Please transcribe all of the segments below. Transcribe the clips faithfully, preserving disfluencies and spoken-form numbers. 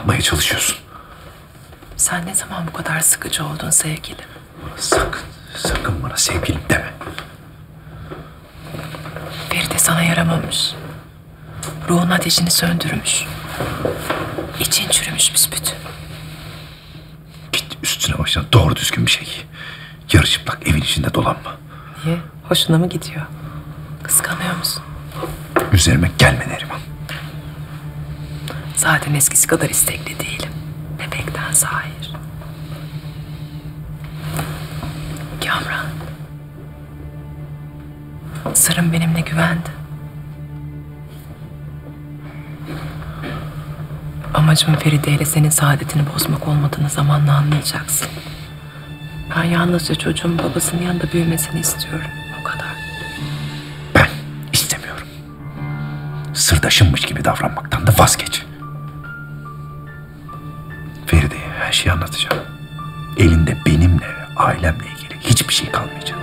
yapmaya çalışıyorsun? Sen ne zaman bu kadar sıkıcı oldun sevgilim? Sakın, sakın bana sevgilim deme. Feride sana yaramamış. Ruhun ateşini söndürmüş. İçin çürümüş büsbütün. Git üstüne başına doğru düzgün bir şey giy. Yarı çıplak evin içinde dolanma. Niye? Hoşuna mı gidiyor? Kıskanıyor musun? Üzerime gelme Neriman. Zaten eskisi kadar istekli değilim. Bebekten hayır. Kamran. Sırrım benimle güvendi. Amacım Feride ile senin saadetini bozmak olmadığını zamanla anlayacaksın. Ben yalnızca çocuğun babasının yanında büyümesini istiyorum. O kadar. Ben istemiyorum. Sırdaşımmış gibi davranmaktan da vazgeç. Feride'ye her şeyi anlatacağım. Elinde benimle ve ailemle ilgili hiçbir şey kalmayacak.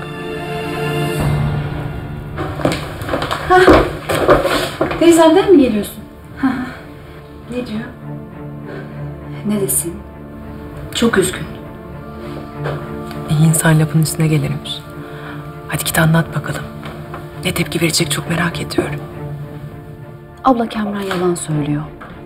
Ha. Teyzemden mi geliyorsun? Ha. Ne diyor? Ne desin? Çok üzgün. İyi insan lafın üstüne gelirmiş. Hadi git anlat bakalım. Ne tepki verecek çok merak ediyorum. Abla Kamran yalan söylüyor.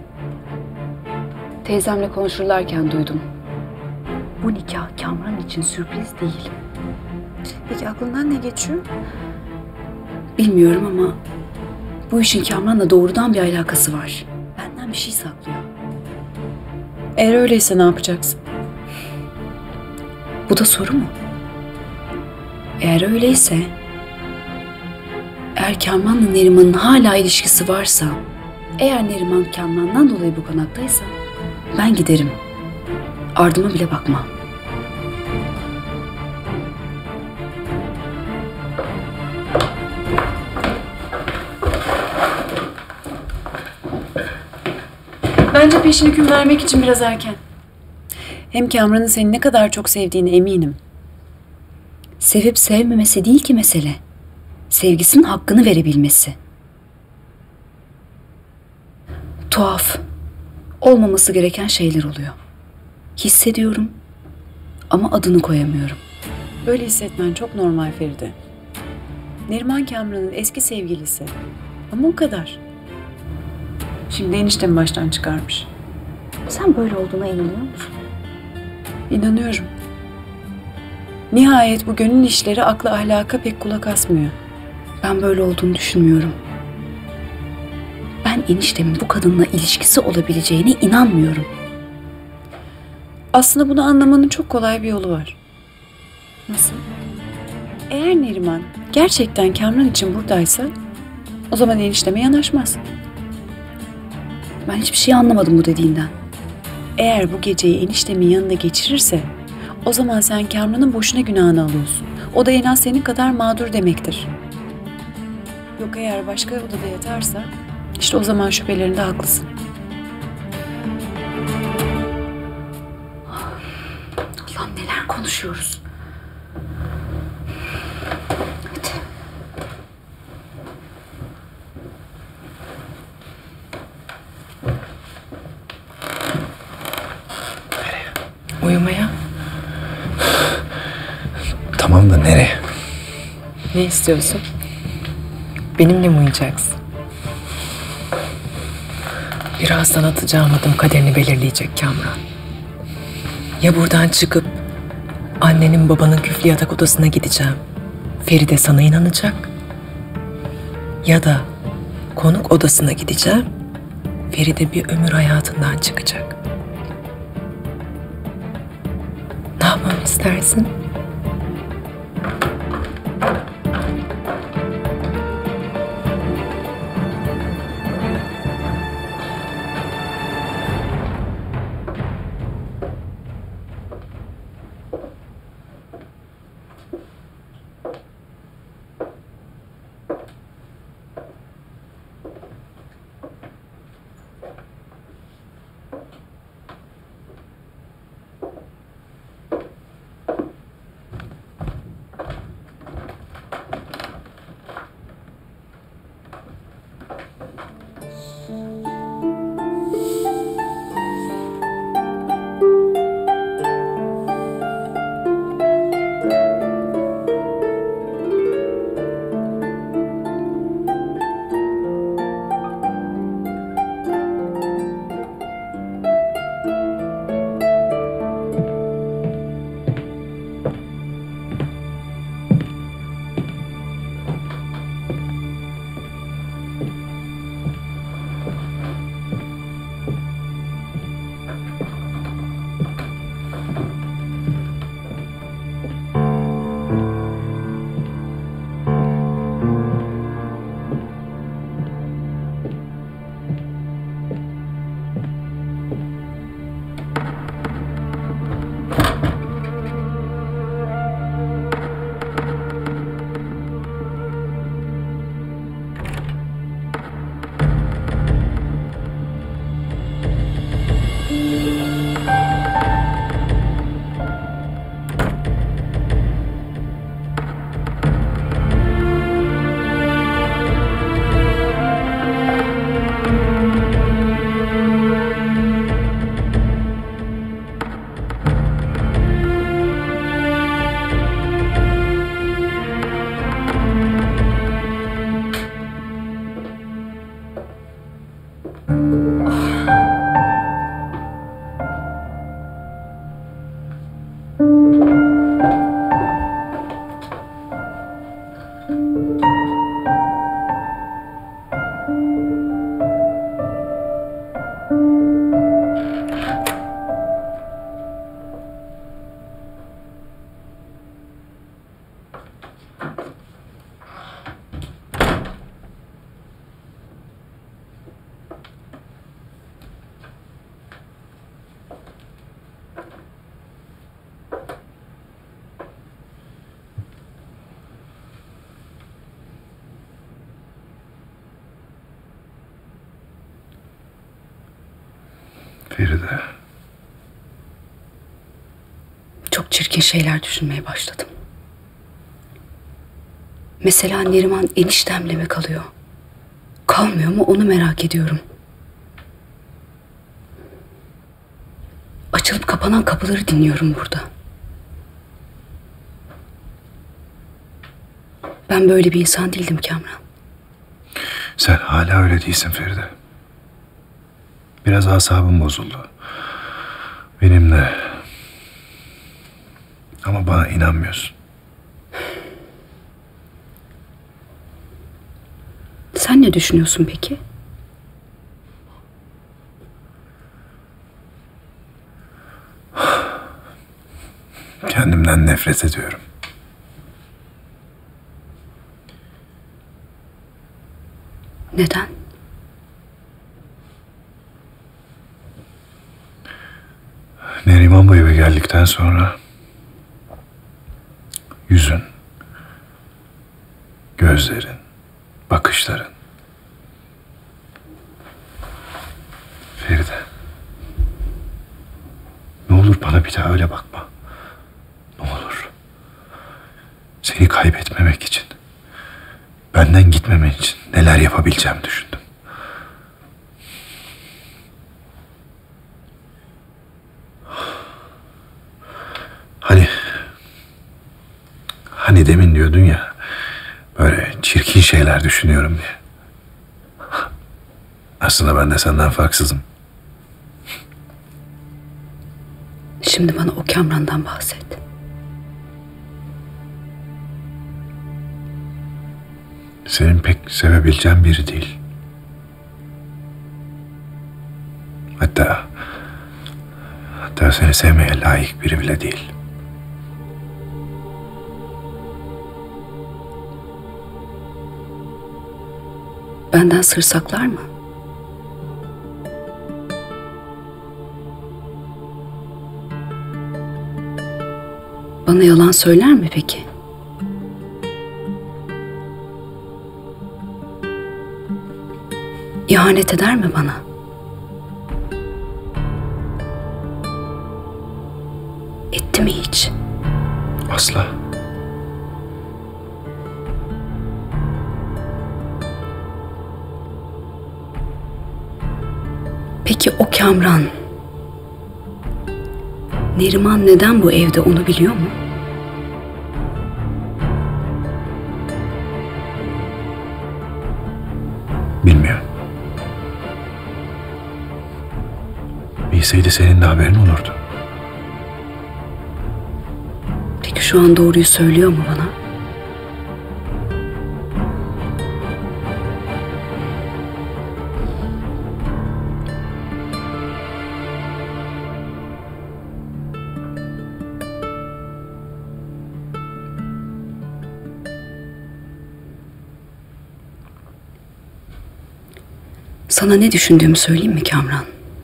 Teyzemle konuşurlarken duydum. Bu nikah Kamran için sürpriz değil. Peki aklından ne geçiyor? Bilmiyorum ama bu işin Kamran'la doğrudan bir alakası var. Benden bir şey saklıyor. Eğer öyleyse ne yapacaksın? Bu da soru mu? Eğer öyleyse, eğer Kamran'la Neriman'ın hala ilişkisi varsa, eğer Neriman Kamran'dan dolayı bu konaktaysa, ben giderim. Ardıma bile bakmam. Bence peşin hüküm vermek için biraz erken. Hem Kamran'ın seni ne kadar çok sevdiğine eminim. Sevip sevmemesi değil ki mesele. Sevgisinin hakkını verebilmesi. Tuhaf. Olmaması gereken şeyler oluyor. Hissediyorum ama adını koyamıyorum. Böyle hissetmen çok normal Feride. Neriman Kamran'ın eski sevgilisi. Ama o kadar. Şimdi eniştemi baştan çıkarmış. Sen böyle olduğuna inanıyor musun? İnanıyorum. Nihayet bu gönül işleri akla ahlaka pek kulak asmıyor. Ben böyle olduğunu düşünmüyorum. Ben eniştemin bu kadınla ilişkisi olabileceğine inanmıyorum. Aslında bunu anlamanın çok kolay bir yolu var. Nasıl? Eğer Neriman gerçekten Kamran için buradaysa o zaman enişteme yanaşmaz. Ben hiçbir şey anlamadım bu dediğinden. Eğer bu geceyi eniştemin yanında geçirirse o zaman sen Kamran'ın boşuna günahını alıyorsun. O da en az senin kadar mağdur demektir. Yok eğer başka odada yatarsa işte o zaman şüphelerinde haklısın. Allah'ım neler konuşuyoruz. Hadi. Uyumaya. Tamam da nereye? Ne istiyorsun? Benimle mi uyuyacaksın? Birazdan atacağım adım kaderini belirleyecek Kamran. Ya buradan çıkıp annenin babanın küflü yatak odasına gideceğim. Feride sana inanacak. Ya da konuk odasına gideceğim. Feride bir ömür hayatından çıkacak. Ne yapmamı istersin? Feride. Çok çirkin şeyler düşünmeye başladım. Mesela Neriman eniştemle mi kalıyor? Kalmıyor mu onu merak ediyorum. Açılıp kapanan kapıları dinliyorum burada. Ben böyle bir insan değildim Kamran. Sen hala öyle değilsin Feride. Biraz asabım bozuldu. Benim de. Ama bana inanmıyorsun. Sen ne düşünüyorsun peki? Kendimden nefret ediyorum. Neden? Neriman bu eve geldikten sonra yüzün, gözlerin, bakışların. Feride. Ne olur bana bir daha öyle bakma. Ne olur. Seni kaybetmemek için, benden gitmemen için neler yapabileceğimi düşündüm. Hani, hani demin diyordun ya, böyle çirkin şeyler düşünüyorum diye. Aslında ben de senden farksızım. Şimdi bana o Kamran'dan bahset. Senin pek sevebileceğin biri değil. Hatta, hatta seni sevmeye layık biri bile değil. Benden sır saklar mı? Bana yalan söyler mi peki? İhanet eder mi bana? Etti mi hiç? Asla. Peki o Kamran, Neriman neden bu evde onu biliyor mu? Bilmiyorum. Bilseydi senin de haberin olurdu. Peki şu an doğruyu söylüyor mu bana? Sana ne düşündüğümü söyleyeyim mi Kamran?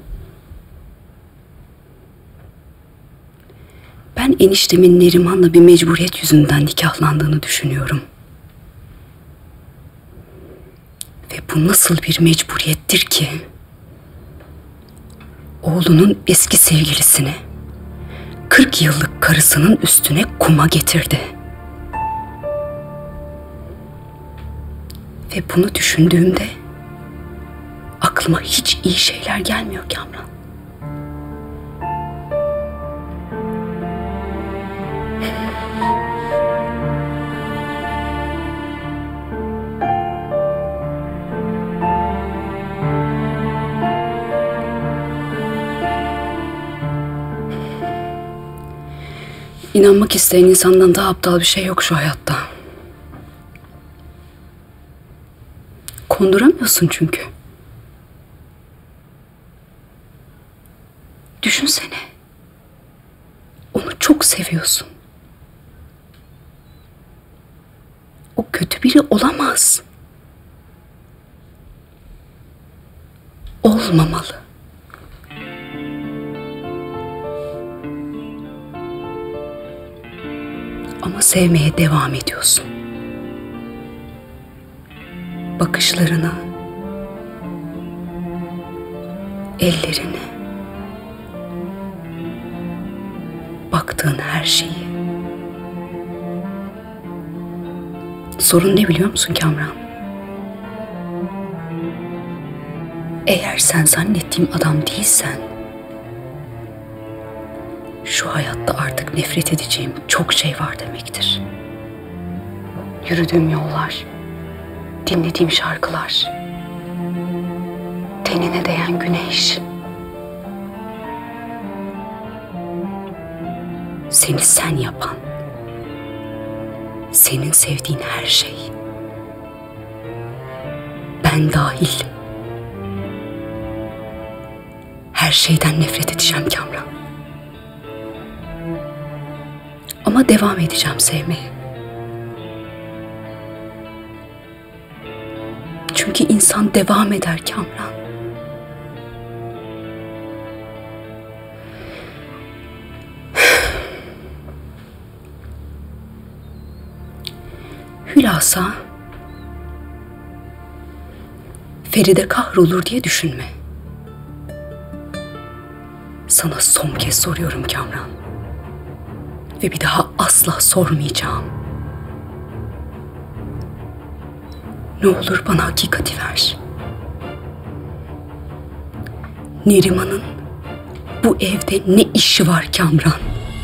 Ben eniştemin Neriman'la bir mecburiyet yüzünden nikahlandığını düşünüyorum. Ve bu nasıl bir mecburiyettir ki? Oğlunun eski sevgilisini, kırk yıllık karısının üstüne kuma getirdi. Ve bunu düşündüğümde aklıma hiç iyi şeyler gelmiyor Kamran. İnanmak isteyen insandan daha aptal bir şey yok şu hayatta. Konduramıyorsun çünkü. Düşünsene. Onu çok seviyorsun. O kötü biri olamaz. Olmamalı. Ama sevmeye devam ediyorsun. Bakışlarına, ellerine, baktığın her şeyi. Sorun ne biliyor musun Kamran? Eğer sen zannettiğim adam değilsen, şu hayatta artık nefret edeceğim çok şey var demektir. Yürüdüğüm yollar, dinlediğim şarkılar, tenine değen güneş. Seni sen yapan, senin sevdiğin her şey. Ben dahil. Her şeyden nefret edeceğim Kamran. Ama devam edeceğim sevmeye. Çünkü insan devam eder Kamran. Hülasa Feride kahrolur diye düşünme. Sana son kez soruyorum Kamran. Ve bir daha asla sormayacağım. Ne olur bana hakikati ver. Neriman'ın bu evde ne işi var Kamran?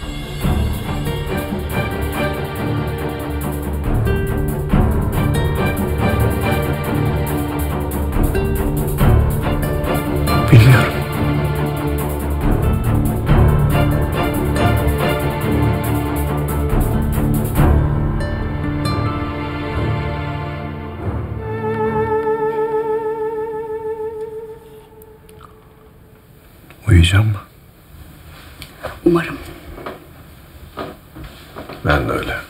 Bilmiyorum. Uyuyacağım mı? Umarım. Ben de öyle.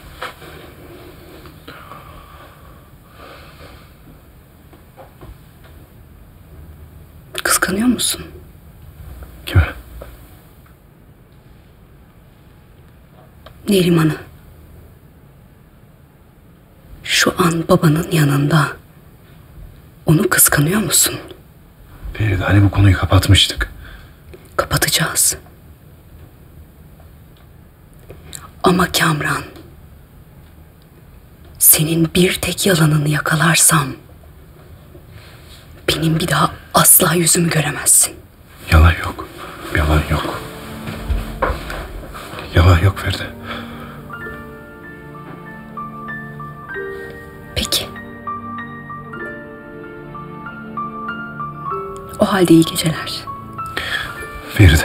Kıskanıyor musun? Kime? Neriman'ı. Şu an babanın yanında. Onu kıskanıyor musun? Feride, hani bu konuyu kapatmıştık. Kapatacağız. Ama Kamran, senin bir tek yalanını yakalarsam benim bir daha asla yüzümü göremezsin. Yalan yok. Yalan yok. Yalan yok Feride. Peki. O halde iyi geceler. Feride.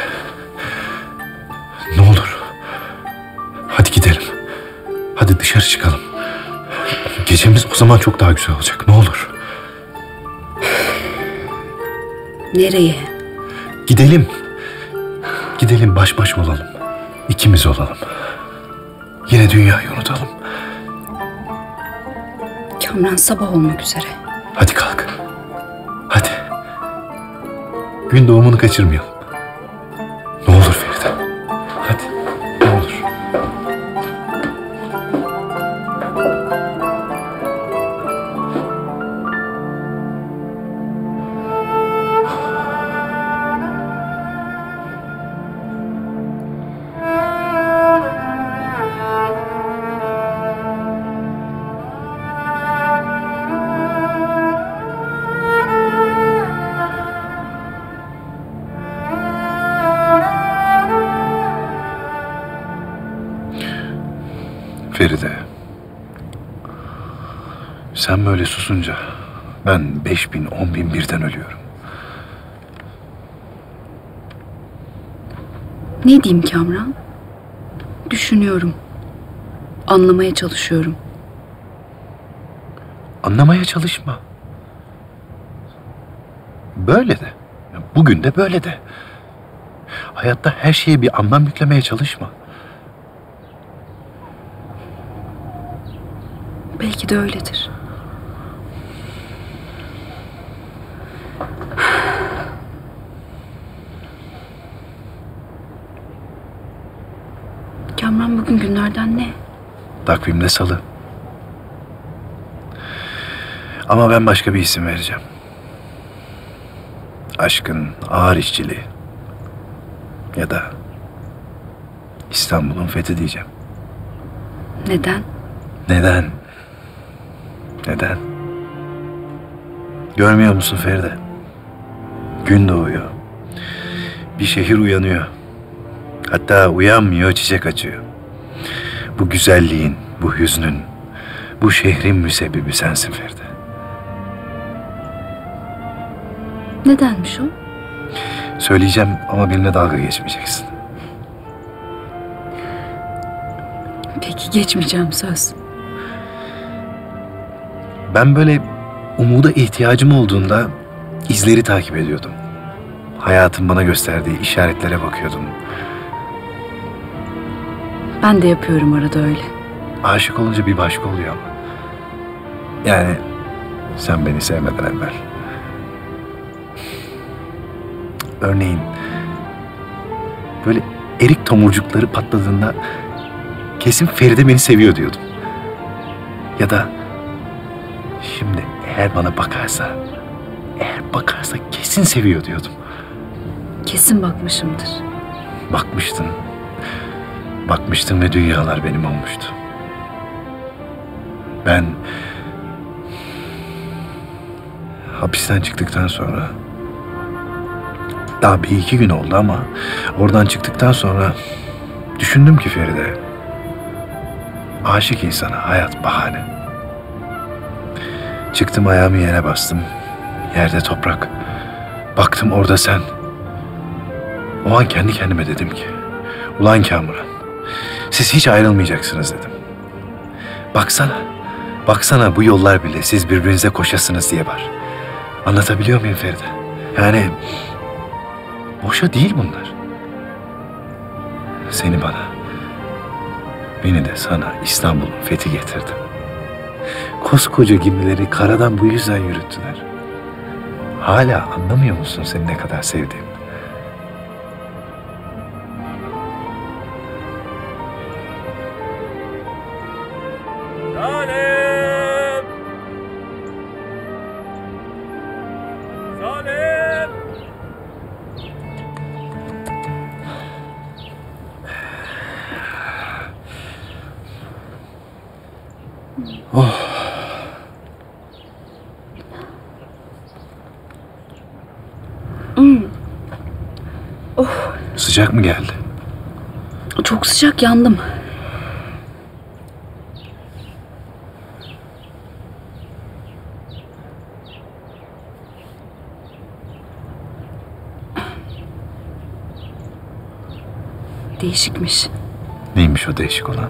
Ne olur. Hadi gidelim. Hadi dışarı çıkalım. Gecemiz o zaman çok daha güzel olacak. Ne olur. Nereye? Gidelim. Gidelim, baş başa olalım. İkimiz olalım. Yine dünyayı unutalım. Kamran, sabah olmak üzere. Hadi kalk. Hadi. gün doğumunu kaçırmayalım. Ne olur Feride. Hadi, ne olur. Feride, sen böyle susunca ben beş bin, on bin birden ölüyorum. Ne diyeyim Kamran? Düşünüyorum. Anlamaya çalışıyorum. Anlamaya çalışma. Böyle de, bugün de böyle de. Hayatta her şeye bir anlam yüklemeye çalışma. Belki de öyledir. Kamran, bugün günlerden ne? Takvimde salı. Ama ben başka bir isim vereceğim. Aşkın ağır işçiliği. Ya da İstanbul'un fethi diyeceğim. Neden? Neden? Neden? Görmüyor musun Feride? Gün doğuyor. Bir şehir uyanıyor. Hatta uyanmıyor, çiçek açıyor. Bu güzelliğin, bu hüznün, bu şehrin müsebbibi sensin Feride. Nedenmiş o? Söyleyeceğim ama benimle dalga geçmeyeceksin. Peki, geçmeyeceğim, söz. Ben böyle umuda ihtiyacım olduğunda izleri takip ediyordum. Hayatın bana gösterdiği işaretlere bakıyordum. Ben de yapıyorum arada öyle. Aşık olunca bir başka oluyor ama. Yani sen beni sevmeden evvel. Örneğin böyle erik tomurcukları patladığında kesin Feride beni seviyor diyordum. Ya da şimdi eğer bana bakarsa, eğer bakarsa kesin seviyor diyordum. Kesin bakmışımdır. Bakmıştın. Bakmıştın ve dünyalar benim olmuştu. Ben hapisten çıktıktan sonra, daha bir iki gün oldu ama oradan çıktıktan sonra düşündüm ki Feride, aşık insana hayat bahane. Çıktım, ayağımı yere bastım. Yerde toprak. Baktım orada sen. O an kendi kendime dedim ki, ulan Kamuran, siz hiç ayrılmayacaksınız dedim. Baksana, baksana bu yollar bile siz birbirinize koşasınız diye var. Anlatabiliyor muyum Feride? Yani boşa değil bunlar. Seni bana, beni de sana İstanbul'un fethi getirdi. Koskoca gemileri karadan bu yüzden yürüttüler. Hala anlamıyor musun seni ne kadar sevdiğimi? Salim! Salim! Sıcak mı geldi? Çok sıcak, yandım. Değişikmiş. Neymiş o değişik olan?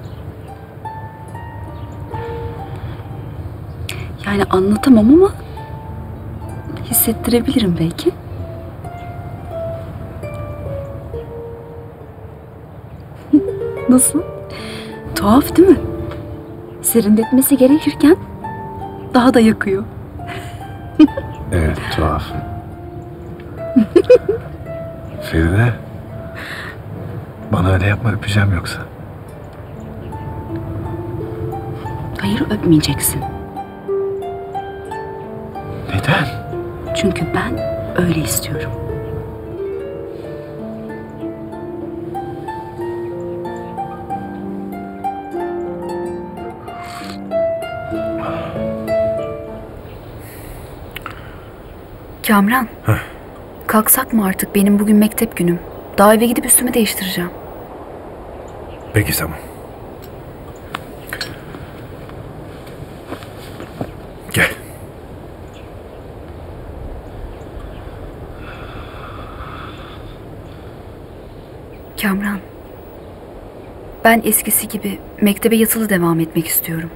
Yani anlatamam ama hissettirebilirim belki. Nasıl? Tuhaf değil mi? Serinletmesi gerekirken daha da yakıyor. Evet, tuhaf. Feride. Bana öyle yapma, öpeceğim yoksa. Hayır, öpmeyeceksin. Neden? Çünkü ben öyle istiyorum. Kamran. Heh. Kalksak mı artık? Benim bugün mektep günüm. Daha eve gidip üstümü değiştireceğim. Peki tamam. Gel. Kamran. Ben eskisi gibi mektebe yatılı devam etmek istiyorum.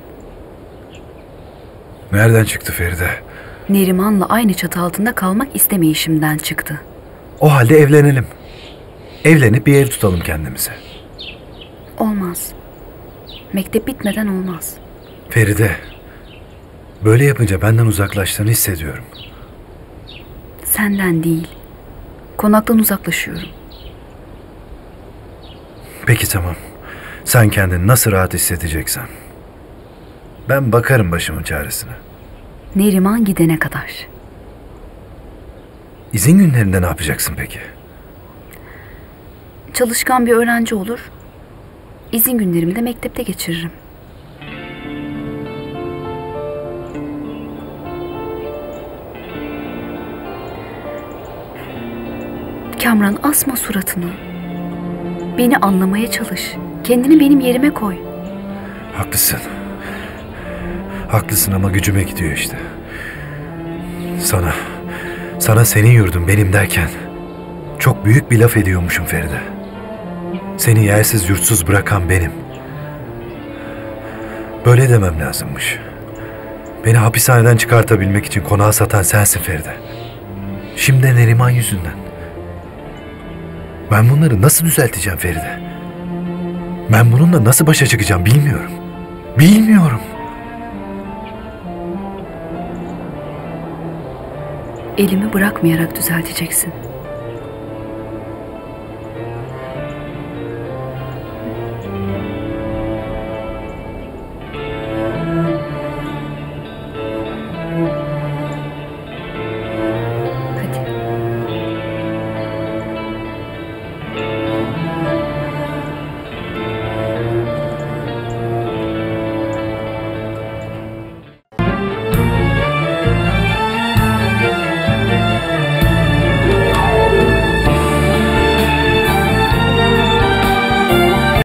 Nereden çıktı Feride? Neriman'la aynı çatı altında kalmak istemeyişimden çıktı. O halde evlenelim. Evlenip bir ev tutalım kendimize. Olmaz. Mektep bitmeden olmaz. Feride, böyle yapınca benden uzaklaştığını hissediyorum. Senden değil. Konaktan uzaklaşıyorum. Peki tamam. Sen kendini nasıl rahat hissedeceksen. Ben bakarım başımın çaresine. Neriman gidene kadar. İzin günlerinde ne yapacaksın peki? Çalışkan bir öğrenci olur. İzin günlerimi de mektepte geçiririm. Kamran, asma suratını. Beni anlamaya çalış. Kendini benim yerime koy. Haklısın. Haklısın ama gücüme gidiyor işte. Sana, sana senin yurdun benim derken çok büyük bir laf ediyormuşum Feride. Seni yersiz yurtsuz bırakan benim. Böyle demem lazımmış. Beni hapishaneden çıkartabilmek için konağı satan sensin Feride. Şimdi de Neriman yüzünden. Ben bunları nasıl düzelteceğim Feride? Ben bununla nasıl başa çıkacağım bilmiyorum. Bilmiyorum. Elimi bırakmayarak düzelteceksin.